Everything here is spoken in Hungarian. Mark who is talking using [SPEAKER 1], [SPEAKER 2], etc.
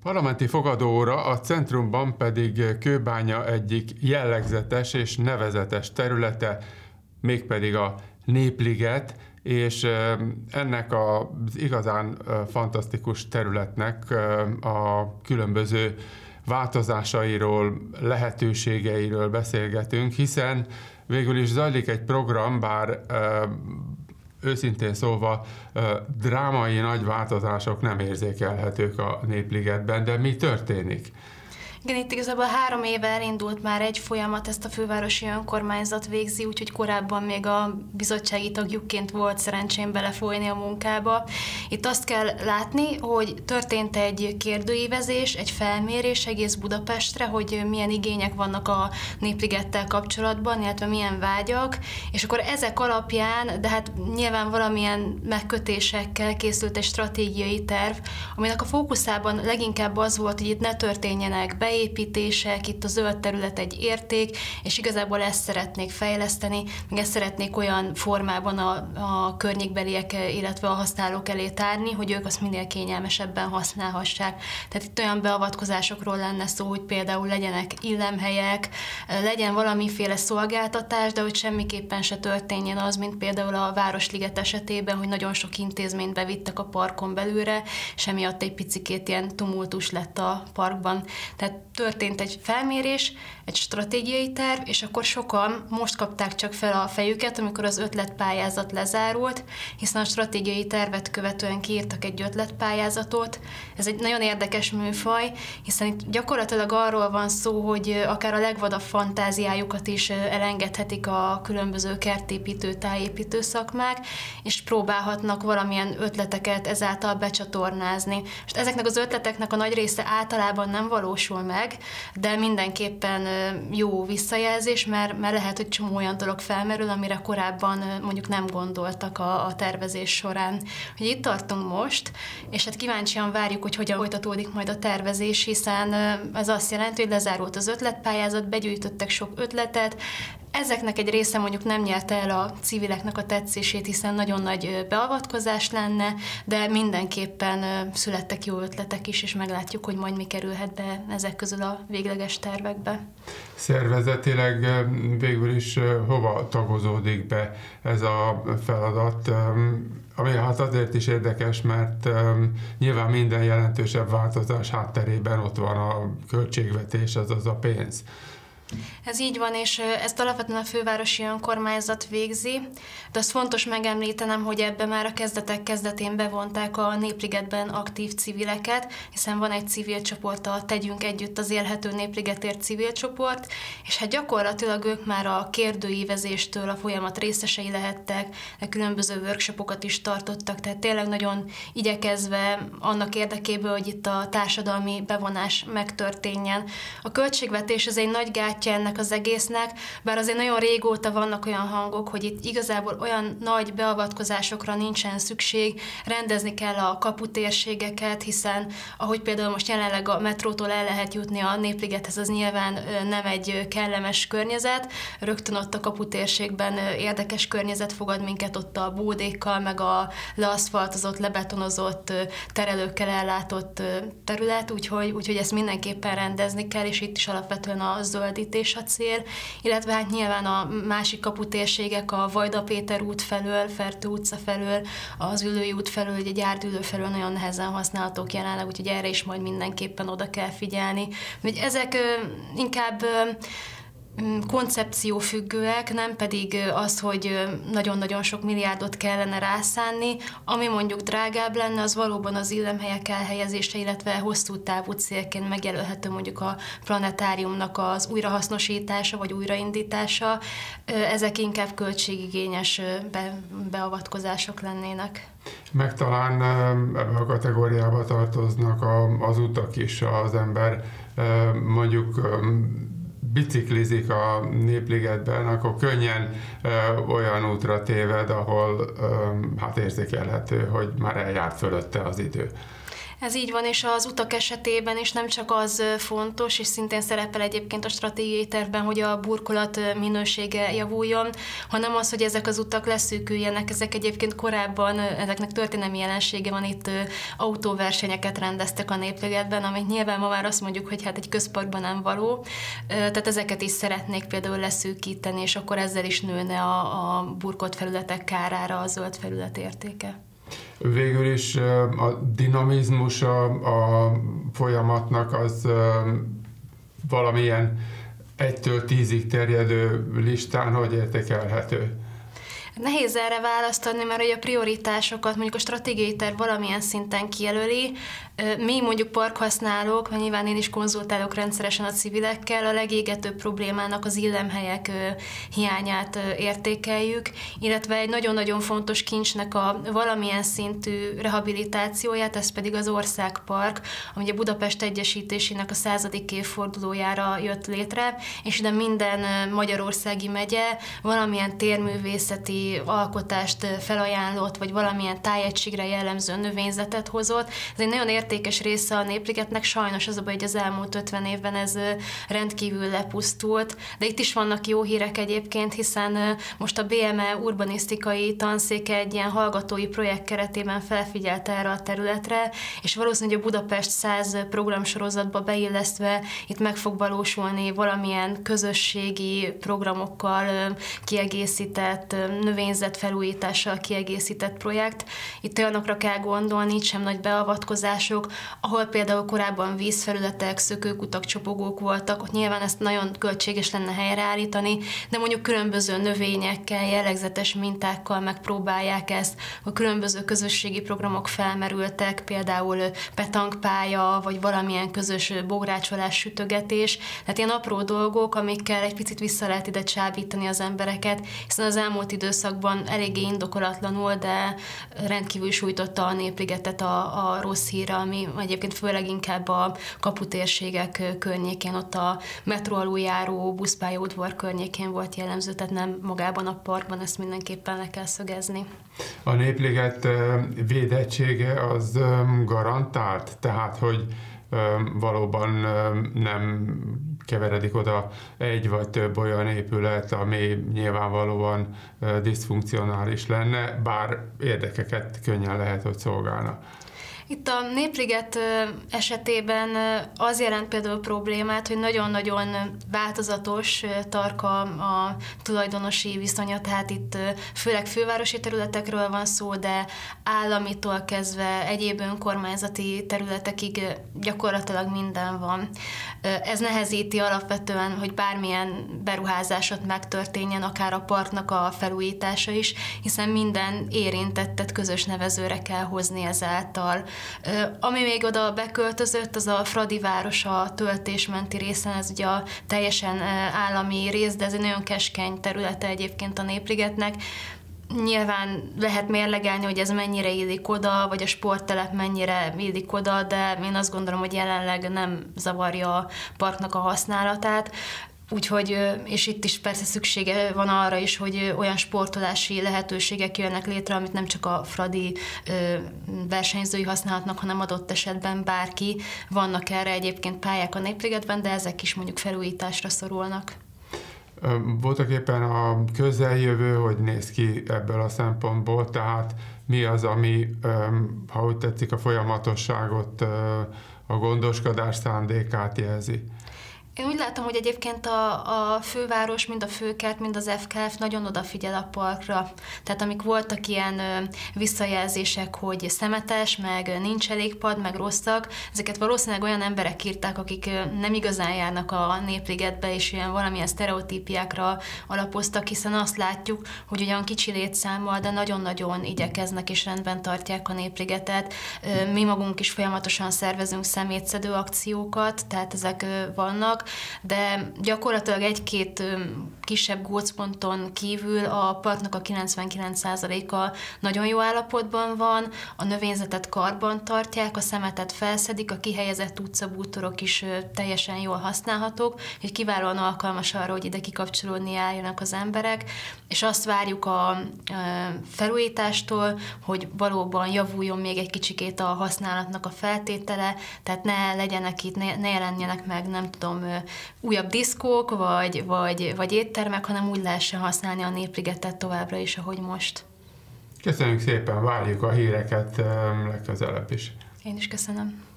[SPEAKER 1] Parlamenti fogadóóra a centrumban pedig Kőbánya egyik jellegzetes és nevezetes területe, mégpedig a Népliget, és ennek az igazán fantasztikus területnek a különböző változásairól, lehetőségeiről beszélgetünk, hiszen végül is zajlik egy program, bár őszintén szólva drámai nagy változások nem érzékelhetők a Népligetben, de mi történik?
[SPEAKER 2] Igen, itt igazából 3 éve elindult már egy folyamat, ezt a fővárosi önkormányzat végzi, úgyhogy korábban még a bizottsági tagjuként volt szerencsém belefolyni a munkába. Itt azt kell látni, hogy történt egy kérdőívezés, egy felmérés egész Budapestre, hogy milyen igények vannak a Népligettel kapcsolatban, illetve milyen vágyak, és akkor ezek alapján, de hát nyilván valamilyen megkötésekkel készült egy stratégiai terv, aminek a fókuszában leginkább az volt, hogy itt ne történjenek beépítések, itt a zöld terület egy érték, és igazából ezt szeretnék fejleszteni, meg ezt szeretnék olyan formában a környékbeliek, illetve a használók elé tárni, hogy ők azt minél kényelmesebben használhassák. Tehát itt olyan beavatkozásokról lenne szó, hogy például legyenek illemhelyek, legyen valamiféle szolgáltatás, de hogy semmiképpen se történjen az, mint például a Városliget esetében, hogy nagyon sok intézményt bevittek a parkon belőle, és emiatt egy picikét ilyen tumultus lett a parkban. Tehát történt egy felmérés, egy stratégiai terv, és akkor sokan most kapták csak fel a fejüket, amikor az ötletpályázat lezárult, hiszen a stratégiai tervet követően kiírtak egy ötletpályázatot. Ez egy nagyon érdekes műfaj, hiszen itt gyakorlatilag arról van szó, hogy akár a legvadabb fantáziájukat is elengedhetik a különböző kertépítő, tájépítő szakmák, és próbálhatnak valamilyen ötleteket ezáltal becsatornázni. Most ezeknek az ötleteknek a nagy része általában nem valósul meg, de mindenképpen jó visszajelzés, mert lehet, hogy csomó olyan dolog felmerül, amire korábban mondjuk nem gondoltak a tervezés során. Hogy itt tartunk most, és hát kíváncsian várjuk, hogy hogyan folytatódik majd a tervezés, hiszen ez azt jelenti, hogy lezárult az ötletpályázat, begyűjtöttek sok ötletet, ezeknek egy része mondjuk nem nyerte el a civileknek a tetszését, hiszen nagyon nagy beavatkozás lenne, de mindenképpen születtek jó ötletek is, és meglátjuk, hogy majd mi kerülhet be ezek közül a végleges tervekbe.
[SPEAKER 1] Szervezetileg végül is hova tagozódik be ez a feladat, ami hát azért is érdekes, mert nyilván minden jelentősebb változás hátterében ott van a költségvetés, azaz a pénz.
[SPEAKER 2] Ez így van, és ezt alapvetően a fővárosi önkormányzat végzi, de az fontos megemlítenem, hogy ebbe már a kezdetek kezdetén bevonták a Népligetben aktív civileket, hiszen van egy civil csoport, a Tegyünk Együtt az Élhető Népligetért civil csoport, és hát gyakorlatilag ők már a kérdőívezéstől a folyamat részesei lehettek, különböző workshopokat is tartottak, tehát tényleg nagyon igyekezve annak érdekében, hogy itt a társadalmi bevonás megtörténjen. A költségvetés az egy nagy gátja ennek az egésznek, bár azért nagyon régóta vannak olyan hangok, hogy itt igazából olyan nagy beavatkozásokra nincsen szükség, rendezni kell a kaputérségeket, hiszen ahogy például most jelenleg a metrótól el lehet jutni a Népligethez, az nyilván nem egy kellemes környezet, rögtön ott a kaputérségben érdekes környezet fogad minket, ott a bódékkal, meg a leaszfaltozott, lebetonozott, terelőkkel ellátott terület, úgyhogy ezt mindenképpen rendezni kell, és itt is alapvetően a zöldítés a cél, illetve hát nyilván a másik kaputérségek a Vajda Péter út felől, Fertő utca felől, az Üllői út felől, ugye Gyárdülő felől nagyon nehezen használhatók jelenleg, úgyhogy erre is majd mindenképpen oda kell figyelni. Hogy ezek inkább koncepciófüggőek, nem pedig az, hogy nagyon-nagyon sok milliárdot kellene rászánni. Ami mondjuk drágább lenne, az valóban az illemhelyek elhelyezése, illetve hosszú távú célként megjelölhető mondjuk a planetáriumnak az újrahasznosítása vagy újraindítása. Ezek inkább költségigényes beavatkozások lennének.
[SPEAKER 1] Meg talán ebbe a kategóriába tartoznak az utak is, az ember mondjuk biciklizik a Népligetben, akkor könnyen olyan útra téved, ahol hát érzékelhető, hogy már eljárt fölötte az idő.
[SPEAKER 2] Ez így van, és az utak esetében is nem csak az fontos, és szintén szerepel egyébként a stratégiai tervben, hogy a burkolat minősége javuljon, hanem az, hogy ezek az utak leszűküljenek. Ezek egyébként korábban, ezeknek történelmi jelensége van, itt autóversenyeket rendeztek a Népligetben, amit nyilván ma már azt mondjuk, hogy hát egy közparkban nem való. Tehát ezeket is szeretnék például leszűkíteni, és akkor ezzel is nőne a burkolt felületek kárára a zöld felület értéke.
[SPEAKER 1] Végül is a dinamizmus a folyamatnak az valamilyen 1-től 10-ig terjedő listán hogy értékelhető?
[SPEAKER 2] Nehéz erre választ adni, mert a prioritásokat mondjuk a stratégiai terv valamilyen szinten kijelöli. Mi mondjuk parkhasználók, mert nyilván én is konzultálok rendszeresen a civilekkel, a legégetőbb problémának az illemhelyek hiányát értékeljük, illetve egy nagyon-nagyon fontos kincsnek a valamilyen szintű rehabilitációját, ez pedig az Országpark, ami a Budapest egyesítésének a 100. évfordulójára jött létre, és ide minden magyarországi megye valamilyen térművészeti alkotást felajánlott, vagy valamilyen tájegységre jellemző növényzetet hozott. Ez egy nagyon értékes része a Népligetnek, sajnos az a baj, hogy az elmúlt 50 évben ez rendkívül lepusztult, de itt is vannak jó hírek egyébként, hiszen most a BME urbanisztikai tanszéke egy ilyen hallgatói projekt keretében felfigyelt erre a területre, és valószínűleg a Budapest 100 programsorozatba beillesztve itt meg fog valósulni valamilyen közösségi programokkal kiegészített, növényzet felújítással kiegészített projekt. Itt olyanokra kell gondolni, itt sem nagy beavatkozások, ahol például korábban vízfelületek, szökőkutak, csopogók voltak, ott nyilván ezt nagyon költséges lenne helyreállítani, de mondjuk különböző növényekkel, jellegzetes mintákkal megpróbálják ezt, hogy különböző közösségi programok felmerültek, például petankpálya, vagy valamilyen közös bográcsolás, sütögetés, tehát ilyen apró dolgok, amikkel egy picit vissza lehet ide csábítani az embereket, hiszen az elmúlt időszakban eléggé indokolatlanul, de rendkívül sújtotta a Népligetet a rossz híre, ami egyébként főleg inkább a kaputérségek környékén, ott a metró aluljáró buszpályaudvar környékén volt jellemző, tehát nem magában a parkban, ezt mindenképpen le kell szögezni.
[SPEAKER 1] A Népliget védettsége az garantált, tehát hogy valóban nem keveredik oda egy vagy több olyan épület, ami nyilvánvalóan diszfunkcionális lenne, bár érdekeket könnyen lehet, hogy szolgálna.
[SPEAKER 2] Itt a Népliget esetében az jelent például problémát, hogy nagyon-nagyon változatos tarka a tulajdonosi viszonya, tehát itt főleg fővárosi területekről van szó, de államitól kezdve egyéb önkormányzati területekig gyakorlatilag minden van. Ez nehezíti alapvetően, hogy bármilyen beruházásot megtörténjen, akár a parknak a felújítása is, hiszen minden érintettet közös nevezőre kell hozni ezáltal. Ami még oda beköltözött, az a Fradi város a töltésmenti részen, ez ugye a teljesen állami rész, de ez egy nagyon keskeny területe egyébként a Népligetnek. Nyilván lehet mérlegelni, hogy ez mennyire illik oda, vagy a sporttelep mennyire illik oda, de én azt gondolom, hogy jelenleg nem zavarja a parknak a használatát. Úgyhogy, és itt is persze szüksége van arra is, hogy olyan sportolási lehetőségek jönnek létre, amit nem csak a fradi versenyzői használhatnak, hanem adott esetben bárki. Vannak erre egyébként pályák a Népligetben, de ezek is mondjuk felújításra szorulnak.
[SPEAKER 1] Voltak éppen a közeljövő, hogy néz ki ebből a szempontból, tehát mi az, ami, ha úgy tetszik, a folyamatosságot, a gondoskodás szándékát jelzi?
[SPEAKER 2] Én úgy látom, hogy egyébként a főváros, mind a főkert, mind az FKF nagyon odafigyel a parkra. Tehát amik voltak ilyen visszajelzések, hogy szemetes, meg nincs elég pad, meg rosszak, ezeket valószínűleg olyan emberek írták, akik nem igazán járnak a Népligetbe, és ilyen valamilyen sztereotípiákra alapoztak, hiszen azt látjuk, hogy ugyan kicsi létszámmal, de nagyon-nagyon igyekeznek és rendben tartják a Népligetet. Mi magunk is folyamatosan szervezünk szemétszedő akciókat, tehát ezek vannak. de gyakorlatilag egy-két kisebb gócponton kívül a parknak a 99%-a nagyon jó állapotban van, a növényzetet karban tartják, a szemetet felszedik, a kihelyezett utcabútorok is teljesen jól használhatók, hogy kiválóan alkalmas arra, hogy ide kikapcsolódni álljanak az emberek, és azt várjuk a felújítástól, hogy valóban javuljon még egy kicsikét a használatnak a feltétele, tehát ne legyenek itt, ne jelenjenek meg, nem tudom, újabb diszkók, vagy éttermek, hanem úgy lehessen használni a Népligetet továbbra is, ahogy most.
[SPEAKER 1] Köszönjük szépen, várjuk a híreket legközelebb is.
[SPEAKER 2] Én is köszönöm.